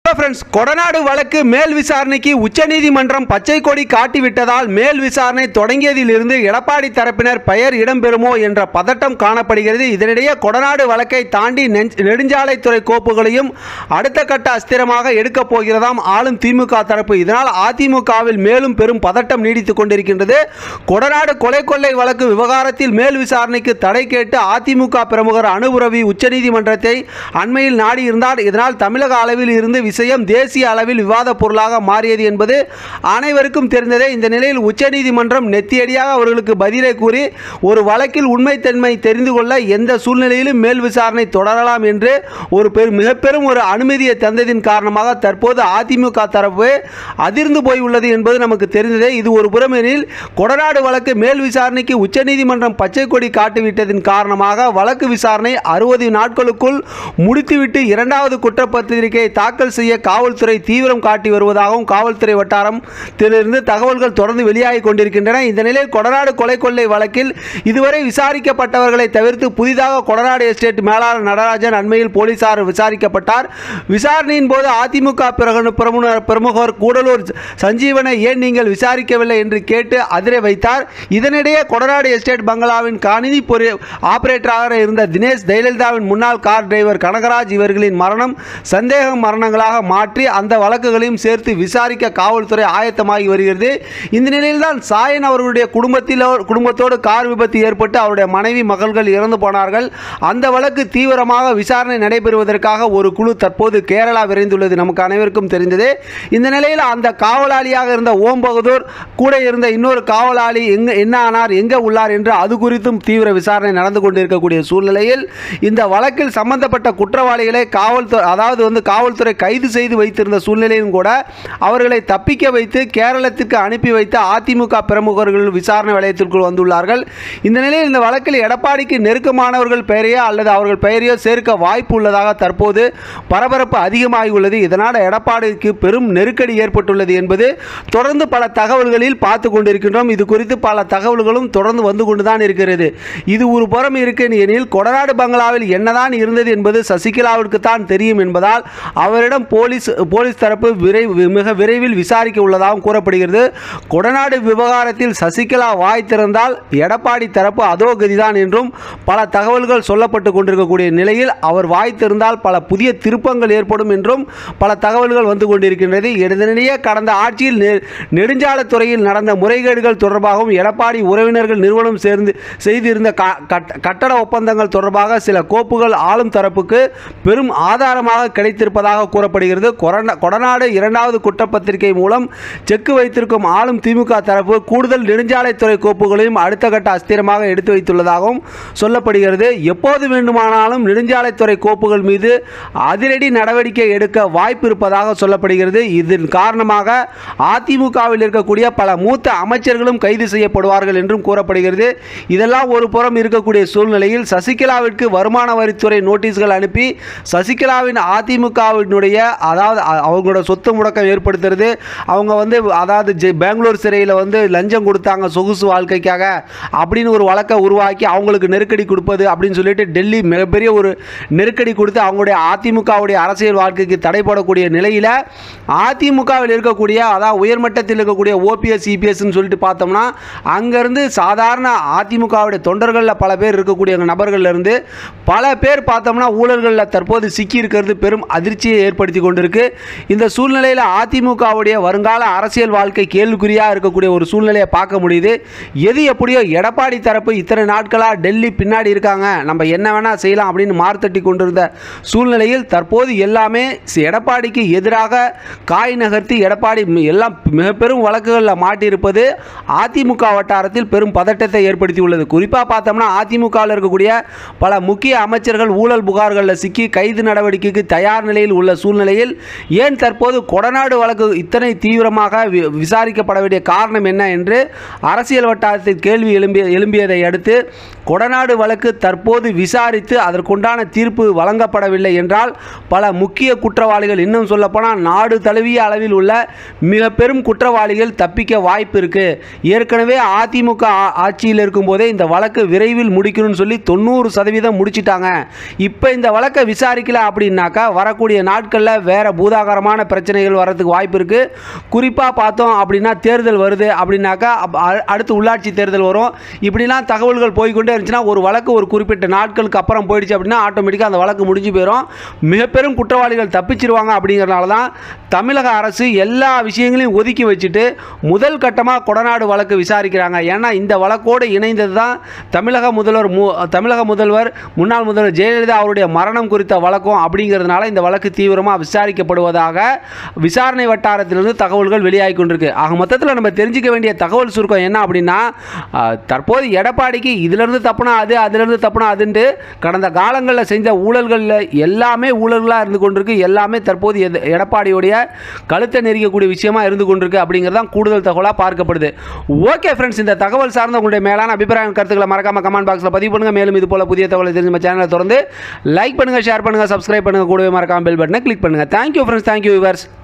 Hello friends, Kodanad வழக்கு மேல் விசாரணைக்கு உச்சநீதிமன்றம் பச்சை கொடி காட்டிவிட்டதால் மேல் விசாரணை தொடங்கியதிலிருந்து எடப்பாடி தரப்பினர் பெயர் இடம்பெறுமோ என்ற பதட்டம் காணப்படுகிறது. இதனிடையே கொடநாடு வழக்கை தாண்டி நெடுஞ்சாலைத்துறை கோப்புகளையும் அடுத்த கட்ட அஸ்திரமாக எடுக்கப் போகிறதாம் ஆளும் திமுக தரப்பு. இதனால் அதிமுகவில் மேலும் பெரும் பதட்டம் நீடித்துக் கொண்டிருக்கின்றது. கொடநாடு கொலை கொள்ளை வழக்கு விவகாரத்தில் மேல் விசாரணைக்கு தடை கேட்டு அதிமுக பிரமுகர் அனுப் ரவி உச்சநீதிமன்றத்தை அண்மையில் நாடியிருந்தார். இதனால் தமிழக அளவில் இருந்து விஷயம் தேசிய அளவில் விவாத பொருளாக மாறியது என்பது அனைவருக்கும் தெரிந்ததே. இந்த நிலையில் உச்சநீதிமன்றம் நெத்தியடியாக அவர்களுக்கு பதிலை கூறி ஒரு வழக்கில் உண்மைத்தன்மை தெரிந்து கொள்ள எந்த சூழ்நிலையிலும் மேல் விசாரணை தொடரலாம் என்று ஒரு மிக பெரும் ஒரு அனுமதியை தந்ததின் காரணமாக தற்போது அதிமுக தரப்பு அதிர்ந்து போய் உள்ளது என்பது நமக்கு தெரிந்ததே. இது ஒரு புறமெனில் கொடநாடு வழக்கு மேல் விசாரணைக்கு உச்சநீதிமன்றம் பச்சை கொடி காட்டிவிட்டதின் காரணமாக வழக்கு விசாரணை 60 நாட்களுக்குள் முடித்துவிட்டு இரண்டாவது குற்றப்பத்திரிகை தாக்கல் செய்ய காவல்துறை தீவிரம் காட்டி வருவதாகவும் காவல்துறை வட்டாரத்திலிருந்து தகவல்கள் தொடர்ந்து வெளியாகி கொண்டிருக்கின்றன. இந்த நிலையில் கொடநாடு கொலை கொள்ளை வழக்கில் இதுவரை விசாரிக்கப்பட்டவர்களை தவிர்த்து புதிதாக கொடநாடு எஸ்டேட் மேலாளர் நடராஜன் அண்மையில் போலீசார் விசாரிக்கப்பட்டார். விசாரணையின் போது அதிமுக பிரமுகர் கூடலூர் சஞ்சீவனை ஏன் நீங்கள் விசாரிக்கவில்லை என்று கேட்டு அதிர வைத்தார். இதனிடையே கொடநாடு எஸ்டேட் பங்களாவின் கணினி ஆபரேட்டராக இருந்த தினேஷ், ஜெயலலிதாவின் முன்னாள் கார் டிரைவர் கனகராஜ் இவர்களின் மரணம் சந்தேக மரணங்களாக மாற்றி அந்த வழக்குகளையும் சேர்த்து விசாரிக்க காவல்துறை ஆயத்தமாகி வருகிறது. இந்த நிலையில்தான் சாயன் அவர்களுடைய குடும்பத்தோடு கார் விபத்து ஏற்பட்டு அவருடைய மனைவி மகள்கள் இறந்து போனார்கள். அந்த வழக்கு தீவிரமாக விசாரணை நடைபெறுவதற்காக ஒரு குழு தற்போது கேரளா விரைந்துள்ளது நமக்கு அனைவருக்கும் தெரிந்தது. இந்த நிலையில் அந்த காவலாளியாக இருந்த ஓம் பகதூர் கூட இருந்த இன்னொரு காவலாளி என்ன ஆனார், எங்கே உள்ளார் என்று அது குறித்தும் தீவிர விசாரணை நடந்து கொண்டிருக்கக்கூடிய சூழ்நிலையில் இந்த வழக்கில் சம்பந்தப்பட்ட குற்றவாளிகளை காவல்துறை கைது செய்து வைத்திருந்த சூழ்நிலையும் கூட அவர்களை தப்பிக்க வைத்து கேரளத்திற்கு அனுப்பி வைத்த அதிமுக பிரமுகர்கள் விசாரணை வளையத்திற்குள் வந்துள்ளார்கள். இந்த நிலையில் இந்த வழக்கில் எடப்பாடிக்கு நெருக்கமானவர்கள் பெயரையோ அல்லது அவர்கள் பெயரையோ சேர்க்க வாய்ப்பு உள்ளதாக தற்போது பரபரப்பு அதிகமாகி உள்ளது. இதனால் எடப்பாடிக்கு பெரும் நெருக்கடி ஏற்பட்டுள்ளது என்பது தொடர்ந்து பல தகவல்களில் பார்த்து கொண்டிருக்கின்றோம். இது குறித்து பல தகவல்களும் தொடர்ந்து வந்து கொண்டுதான் இருக்கிறது. இது ஒரு புறம் இருக்கு எனில் கொடநாடு பங்களாவில் என்னதான் இருந்தது என்பது சசிகலாவிற்கு தான் தெரியும் என்பதால் அவரிடம் போலீஸ் தரப்பு மிக விரைவில் விசாரிக்க உள்ளதாகவும் கூறப்படுகிறது. கொடநாடு விவகாரத்தில் சசிகலா வாய் திறந்தால் எடப்பாடி தரப்பு அதோ கதிதான் என்றும் பல தகவல்கள் சொல்லப்பட்டு கொண்டிருக்கக்கூடிய நிலையில் அவர் வாய் திறந்தால் பல புதிய திருப்பங்கள் ஏற்படும் என்றும் பல தகவல்கள் வந்து கொண்டிருக்கின்றது. இதனிடையே கடந்த ஆட்சியில் நெடுஞ்சாலைத்துறையில் நடந்த முறைகேடுகள் தொடர்பாகவும் எடப்பாடி உறவினர்கள் நிறுவனம் சேர்ந்து செய்திருந்த கட்டட ஒப்பந்தங்கள் தொடர்பாக சில கோப்புகள் ஆளும் தரப்புக்கு பெரும் ஆதாரமாக கிடைத்திருப்பதாக கூறப்படுகிறது. கொடநாடு இரண்டாவது குற்றப்பத்திரிகை மூலம் செக்கு வைத்திருக்கும் ஆளும் திமுக தரப்பு கூடுதல் நெடுஞ்சாலைத்துறை கோப்புகளையும் அடுத்த கட்ட அஸ்திரமாக எடுத்து வைத்துள்ளதாகவும் சொல்லப்படுகிறது. எப்போது வேண்டுமானாலும் நெடுஞ்சாலைத்துறை கோப்புகள் மீது அதிரடி நடவடிக்கை எடுக்க வாய்ப்பு இருப்பதாக சொல்லப்படுகிறது. இதன் காரணமாக அதிமுகவில் இருக்கக்கூடிய பல மூத்த அமைச்சர்களும் கைது செய்யப்படுவார்கள் என்றும் கூறப்படுகிறது. இதெல்லாம் ஒரு புறம் இருக்கக்கூடிய சூழ்நிலையில் சசிகலாவிற்கு வருமான வரித்துறை நோட்டீஸ்கள் அனுப்பி சசிகலாவின் அதிமுகவினுடைய அவங்களோட சொத்து முடக்கம் ஏற்படுத்துறது, அவங்க பெங்களூர் சிறையில் லஞ்சம் கொடுத்தாங்க சொகுசு வாழ்க்கைக்காக அப்படின்னு ஒரு வழக்கை உருவாக்கி அவங்களுக்கு நெருக்கடி கொடுப்பது அப்படின்னு சொல்லிட்டு டெல்லி மிகப்பெரிய ஒரு நெருக்கடி கொடுத்து அவங்களுடைய அதிமுகவுடைய அரசியல் வாழ்க்கைக்கு தடை போடக்கூடிய நிலையில் அதிமுகவில் இருக்கக்கூடிய உயர்மட்டத்தில் இருக்கக்கூடிய ஓபிஎஸ் சிபிஎஸ்ன்னு சொல்லிட்டு பார்த்தோம்னா அங்கேருந்து சாதாரண அதிமுகவுடைய தொண்டர்களில் பல பேர் இருக்கக்கூடிய நபர்கள் இருந்து பல பேர் பார்த்தோம்னா ஊழல்களில் தற்போது சிக்கி இருக்கிறது பெரும் அதிர்ச்சியை ஏற்படுத்தி கொண்டிருக்கு. இந்த சூழ்நிலையில் அதிமுகவுடைய வருங்கால அரசியல் வாழ்க்கை கேள்விக்குறியாக இருக்கக்கூடிய ஒரு சூழ்நிலையை பார்க்க முடியுது. எது எப்படியோ எடப்பாடி தரப்பு இத்தனை நாட்களாக டெல்லி பின்னாடி இருக்காங்க, நம்ம என்ன வேணால் செய்யலாம் அப்படின்னு மார்த்தட்டி கொண்டிருந்த சூழ்நிலையில் தற்போது எல்லாமே எடப்பாடிக்கு எதிராக காய் நகர்த்தி எடப்பாடி எல்லாம் மிக பெரும் வழக்குகளில் மாட்டியிருப்பது அதிமுக வட்டாரத்தில் பெரும் பதட்டத்தை ஏற்படுத்தியுள்ளது. குறிப்பாக பார்த்தோம்னா அதிமுகவில் இருக்கக்கூடிய பல முக்கிய அமைச்சர்கள் ஊழல் புகார்களில் சிக்கி கைது நடவடிக்கைக்கு தயார் நிலையில் உள்ள சூழ்நிலையில் ஏன் தற்போது கொடநாடு வழக்கு இத்தனை தீவிரமாக விசாரிக்கப்பட வேண்டிய காரணம் என்ன என்று அரசியல் வட்டாரத்தில் கேள்வி எழும்பியதை அடுத்து கொடநாடு வழக்கு தற்போது விசாரித்து அதற்குண்டான தீர்ப்பு வழங்கப்படவில்லை என்றால் பல முக்கிய குற்றவாளிகள், இன்னும் சொல்லப்போனால் நாடு தழுவிய அளவில் உள்ள மிக பெரும் குற்றவாளிகள் தப்பிக்க வாய்ப்பு இருக்கு. ஏற்கனவே அதிமுக ஆட்சியில் இருக்கும்போதே இந்த வழக்கு விரைவில் முடிக்கணும்னு சொல்லி 90% முடிச்சிட்டாங்க. இப்போ இந்த வழக்கை விசாரிக்கல அப்படின்னாக்கா வரக்கூடிய நாட்களில் வேறு பூதாகரமான பிரச்சனைகள் வரதுக்கு வாய்ப்பு இருக்குது. குறிப்பாக பார்த்தோம் அப்படின்னா தேர்தல் வருது அப்படின்னாக்கா அடுத்து உள்ளாட்சி தேர்தல் வரும். இப்படிலாம் தகவல்கள் போய்கொண்டே இருந்துச்சுன்னா ஒரு வழக்கு ஒரு குறிப்பிட்ட நாட்களுக்கு அப்புறம் போயிடுச்சு அப்படின்னா ஆட்டோமேட்டிக்காக அந்த வழக்கு முடிஞ்சு போயிடும். மிக பெரும் குற்றவாளிகள் தப்பிச்சிருவாங்க. அப்படிங்கிறனால தான் தமிழக அரசு எல்லா விஷயங்களையும் ஒதுக்கி வச்சுட்டு முதல் கட்டமாக கொடநாடு வழக்கு விசாரிக்கிறாங்க. ஏன்னா இந்த வழக்கோடு இணைந்தது தான் தமிழக முதல்வர் முன்னாள் முதல்வர் ஜெயலலிதா அவருடைய மரணம் குறித்த வழக்கம். அப்படிங்கிறதுனால இந்த வழக்கு தீவிரமாக விசாரிக்கப்படுவதாக விசாரணை வட்டாரத்திலிருந்து தகவல்கள் வெளியாகி கொண்டிருக்கு. ஆக மொத்தத்தில் நம்ம தெரிஞ்சிக்க வேண்டிய தகவல் சுருக்கம் என்ன அப்படின்னா, தற்போது எடப்பாடிக்கு இதிலிருந்து தப்புனா அது, அதிலிருந்து தப்புனா அதுன்ட்டு கடந்த காலங்களில் செஞ்ச ஊழல்களில் எல்லாமே ஊழல்களாக இருந்து கொண்டிருக்கு. எல்லாமே தற்போது எடப்பாடியுடைய கழுத்தை நெரிக்கக்கூடிய விஷயமா இருந்து கொண்டிருக்கு. அப்படிங்கிறதான் கூடுதல் தகவலாக பார்க்கப்படுது. ஓகே ஃப்ரெண்ட்ஸ், இந்த தகவல் சார்ந்த உங்களுடைய மேலான அபிப்பிராயம் கருத்துக்களை மறக்காம கமெண்ட் பாக்ஸில் பதிவு பண்ணுங்க. மேலும் இது போல புதிய தகவலை தெரிஞ்சு நம்ம சேனலை தொடர்ந்து லைக் பண்ணுங்க, ஷேர் பண்ணுங்க, சப்ஸ்கிரைப் பண்ணுங்க, கூடவே மறக்காம பெல் பட்டனை கிளிக் பண்ணுங்க. Thank you friends, thank you viewers.